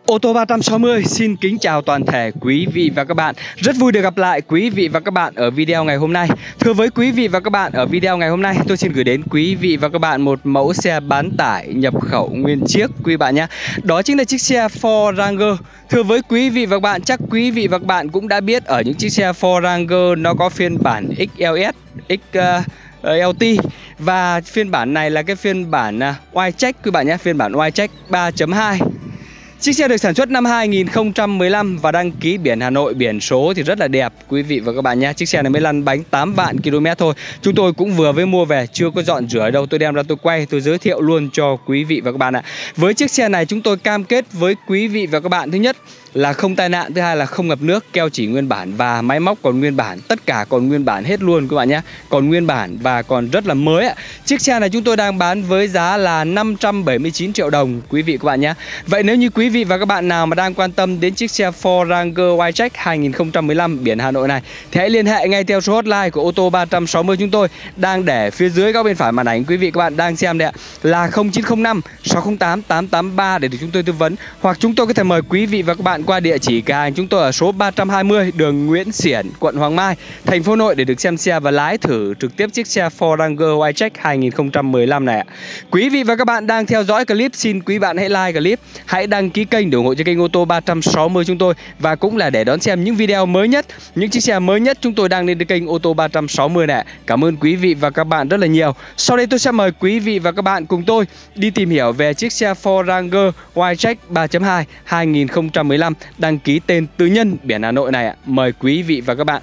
Ô tô 360 xin kính chào toàn thể quý vị và các bạn. Rất vui được gặp lại quý vị và các bạn ở video ngày hôm nay. Thưa với quý vị và các bạn, ở video ngày hôm nay tôi xin gửi đến quý vị và các bạn một mẫu xe bán tải nhập khẩu nguyên chiếc quý bạn nhé. Đó chính là chiếc xe Ford Ranger. Thưa với quý vị và các bạn, chắc quý vị và các bạn cũng đã biết ở những chiếc xe Ford Ranger nó có phiên bản XLS, LT và phiên bản này là cái phiên bản Wildtrak quý bạn nhé, phiên bản Wildtrak 3.2. Chiếc xe được sản xuất năm 2015 và đăng ký biển Hà Nội, biển số thì rất là đẹp quý vị và các bạn nhé. Chiếc xe này mới lăn bánh 8 vạn km thôi. Chúng tôi cũng vừa mới mua về, chưa có dọn rửa đâu. Tôi đem ra tôi quay, tôi giới thiệu luôn cho quý vị và các bạn ạ. Với chiếc xe này chúng tôi cam kết với quý vị và các bạn, thứ nhất là không tai nạn, thứ hai là không ngập nước, keo chỉ nguyên bản và máy móc còn nguyên bản, tất cả còn nguyên bản hết luôn các bạn nhé. Còn nguyên bản và còn rất là mới ạ. Chiếc xe này chúng tôi đang bán với giá là 579 triệu đồng quý vị các bạn nhé. Vậy nếu như quý vị và các bạn nào mà đang quan tâm đến chiếc xe Ford Ranger Wildtrak 2015 biển Hà Nội này thì hãy liên hệ ngay theo số hotline của ô tô 360 chúng tôi đang để phía dưới góc bên phải màn ảnh quý vị các bạn đang xem đấy ạ, là 0905 608 883 để được chúng tôi tư vấn, hoặc chúng tôi có thể mời quý vị và các bạn qua địa chỉ cửa hàng chúng tôi ở số 320 đường Nguyễn Xiển, quận Hoàng Mai, thành phố Hà Nội để được xem xe và lái thử trực tiếp chiếc xe Ford Ranger Wildtrak 2015 này ạ. Quý vị và các bạn đang theo dõi clip, xin quý bạn hãy like clip, hãy đăng ký kênh để ủng hộ cho kênh ô tô 360 chúng tôi, và cũng là để đón xem những video mới nhất, những chiếc xe mới nhất chúng tôi đang lên kênh ô tô 360 này. Cảm ơn quý vị và các bạn rất là nhiều. Sau đây tôi sẽ mời quý vị và các bạn cùng tôi đi tìm hiểu về chiếc xe Ford Ranger Wildtrak 3.2 2015 đăng ký tên tư nhân biển Hà Nội này ạ. Mời quý vị và các bạn.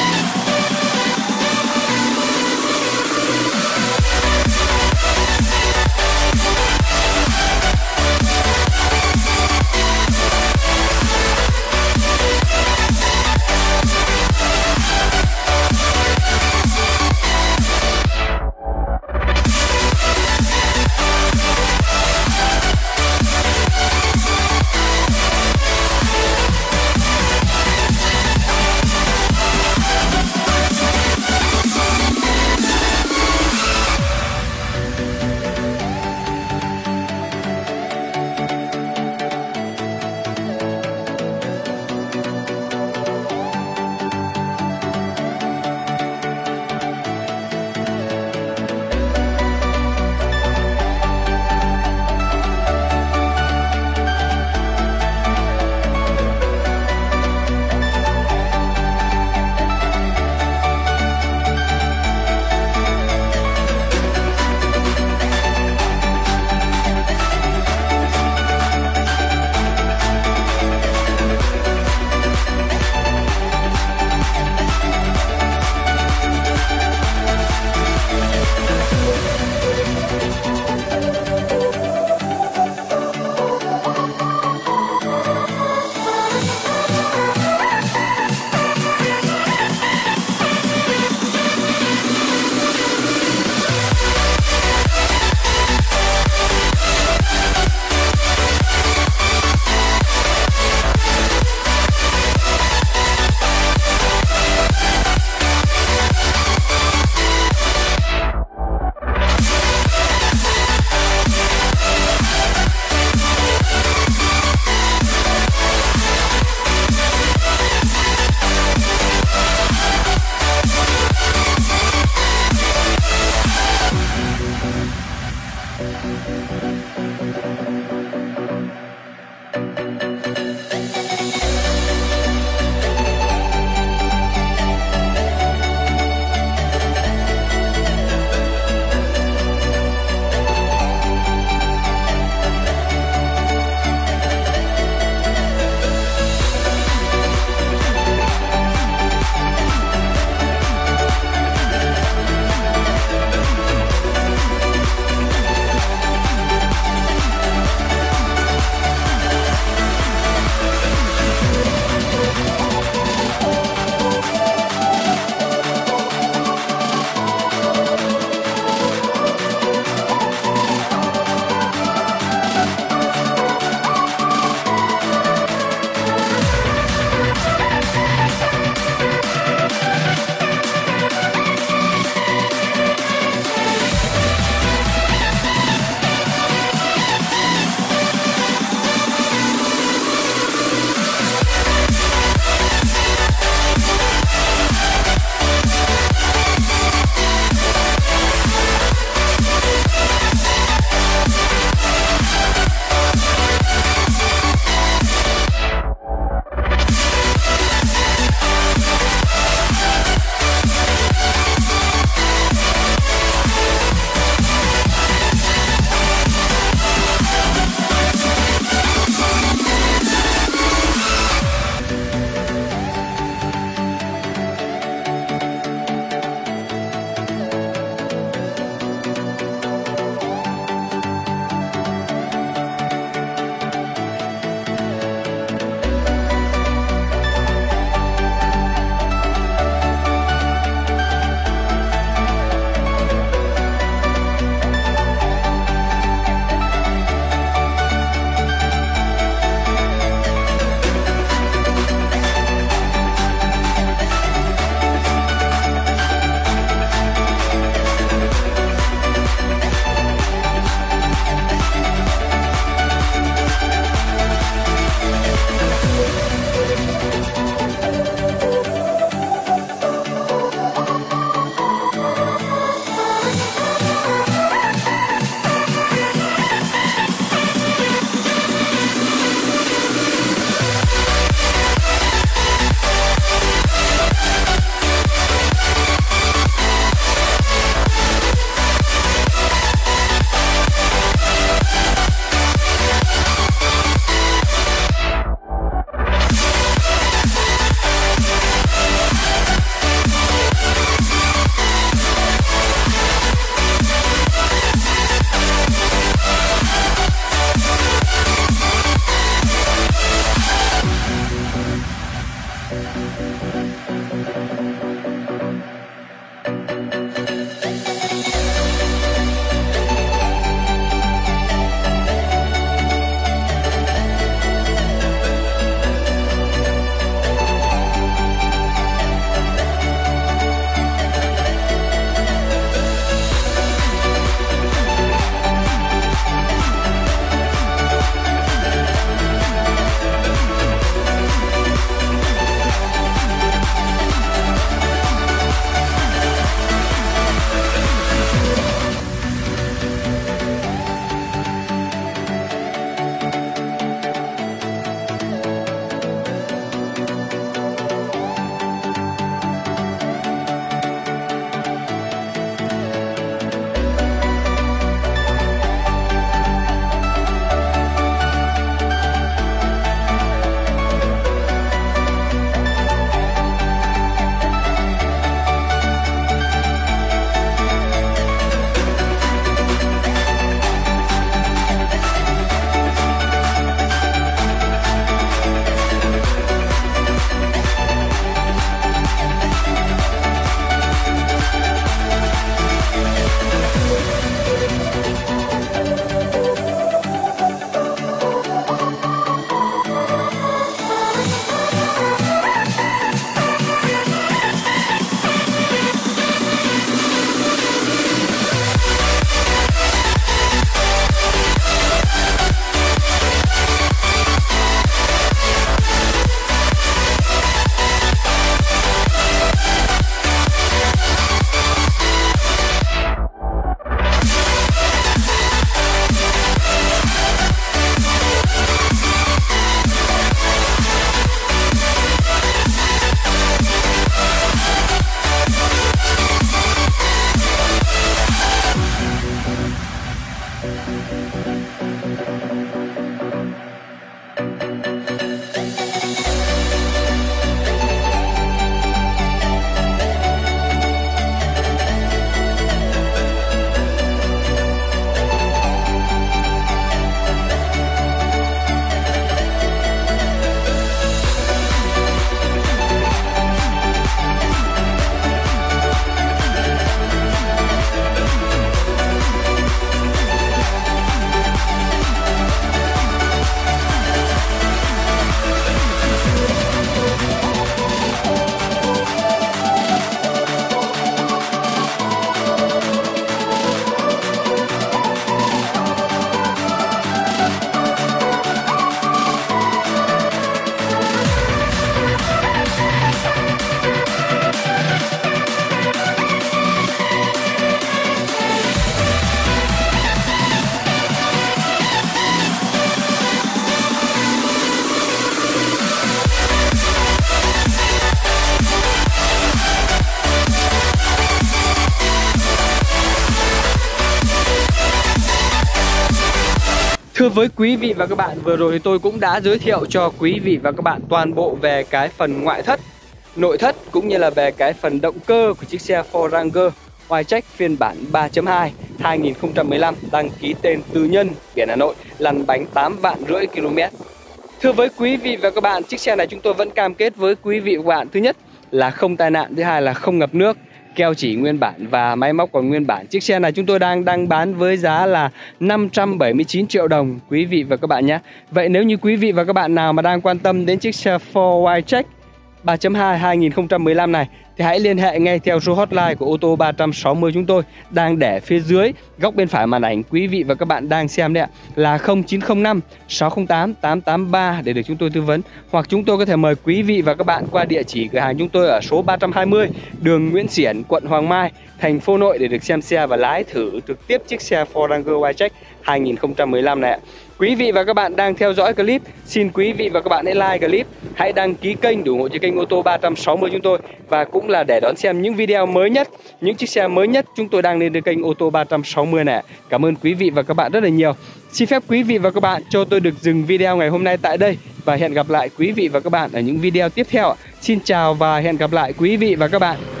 Thưa với quý vị và các bạn, vừa rồi tôi cũng đã giới thiệu cho quý vị và các bạn toàn bộ về cái phần ngoại thất, nội thất cũng như là về cái phần động cơ của chiếc xe Ford Ranger Wildtrak phiên bản 3.2 2015 đăng ký tên tư nhân, biển Hà Nội, lăn bánh 8,5 vạn km. Thưa với quý vị và các bạn, chiếc xe này chúng tôi vẫn cam kết với quý vị và các bạn, thứ nhất là không tai nạn, thứ hai là không ngập nước, keo chỉ nguyên bản và máy móc còn nguyên bản. Chiếc xe này chúng tôi đang bán với giá là 579 triệu đồng quý vị và các bạn nhé. Vậy nếu như quý vị và các bạn nào mà đang quan tâm đến chiếc xe Ford Wildtrak 3.2 2015 này thì hãy liên hệ ngay theo số hotline của ô tô 360 chúng tôi đang để phía dưới góc bên phải màn ảnh quý vị và các bạn đang xem đấy ạ, là 0905 608 883 để được chúng tôi tư vấn, hoặc chúng tôi có thể mời quý vị và các bạn qua địa chỉ cửa hàng chúng tôi ở số 320 đường Nguyễn Xiển, quận Hoàng Mai, thành phố Nội để được xem xe và lái thử trực tiếp chiếc xe Ford Ranger Wildtrak 2015 này ạ. Quý vị và các bạn đang theo dõi clip, xin quý vị và các bạn hãy like clip, hãy đăng ký kênh để ủng hộ cho kênh ô tô 360 chúng tôi, và cũng là để đón xem những video mới nhất, những chiếc xe mới nhất chúng tôi đang lên trên kênh ô tô 360 này. Cảm ơn quý vị và các bạn rất là nhiều. Xin phép quý vị và các bạn cho tôi được dừng video ngày hôm nay tại đây và hẹn gặp lại quý vị và các bạn ở những video tiếp theo. Xin chào và hẹn gặp lại quý vị và các bạn.